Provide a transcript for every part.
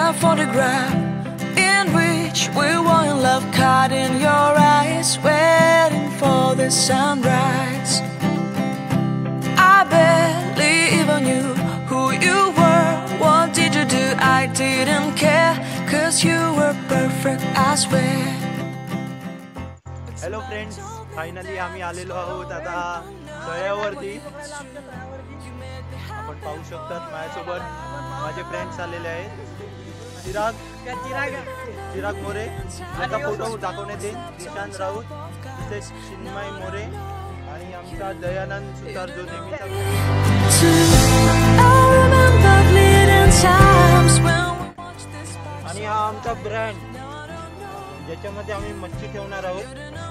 a photograph in which we were in love, caught in your eyes, waiting for the sunrise. I barely even knew who you were. What did you do? I didn't care, 'cause you were perfect, I swear. Hello friends, finally आम्ही आलेलो आहोत आता तळ्यावरती. आपण पाहू शकतात माझ्यासोबत माझे friends आलेले आहेत. चिराग मोरे आता फोटो दाखवण्यात येईल. निशांत राऊत, तिथे चिन्मय मोरे आणि आमचा दयानंद सुतार जो नेहमीचा. आणि हा आमचा ब्रँड ज्याच्यामध्ये आम्ही मच्छी ठेवणार आहोत.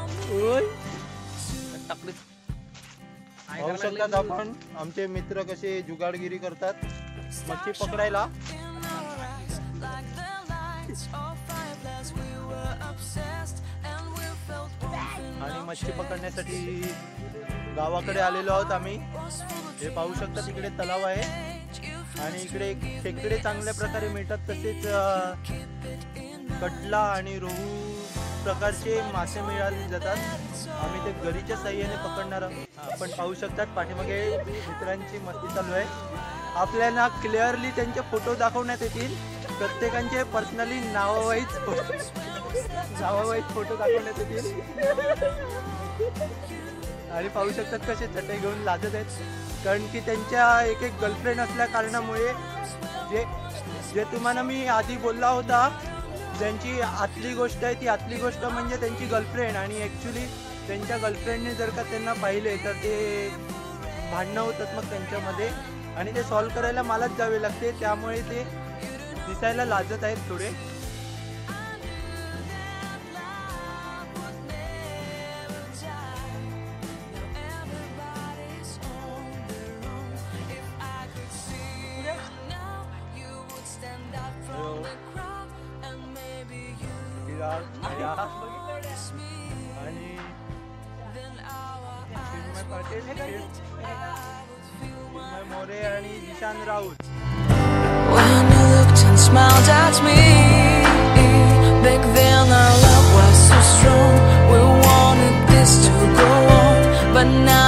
पाहू शकतात आपण आमचे मित्र कसे जुगाडगिरी करतात मच्छी पकडायला. आणि मच्छी पकडण्यासाठी गावाकडे आलेलो आहोत आम्ही. हे पाहू शकता तिकडे तलाव आहे आणि इकडे खेकडे चांगल्या प्रकारे मिळतात. तसेच कटला आणि रोहू प्रकारचे मासे मिळाले जातात. आम्ही ते गरीच्या साह्याने पकडणार आहोत. आपण पाहू शकतात पाठीमागे मित्रांची मस्ती चालू आहे. आपल्याला क्लिअरली त्यांचे फोटो दाखवण्यात येतील. प्रत्येकांचे पर्सनली नावावाईज फोटो दाखवण्यात येतील. आणि पाहू शकतात कसे चटई घेऊन लाजत आहेत, कारण की त्यांच्या एक गर्लफ्रेंड असल्या कारणामुळे जे तुम्हाला मी आधी बोलला होता, ज्यांची आतली गोष्ट आहे ती आतली गोष्ट म्हणजे त्यांची गर्लफ्रेंड. आणि ॲक्च्युली त्यांच्या गर्लफ्रेंडने जर का त्यांना पाहिले तर ते भांडणं होतात मग त्यांच्यामध्ये, आणि ते सॉल्व करायला मलाच जावे लागते. त्यामुळे ते दिसायला लाजत आहेत थोडे. आणि चिन्मय पाटील, चिन्मय मोरे आणि Nishant Raut. When you looked and smiled at me, back then our love was so strong. We wanted this to go on, but now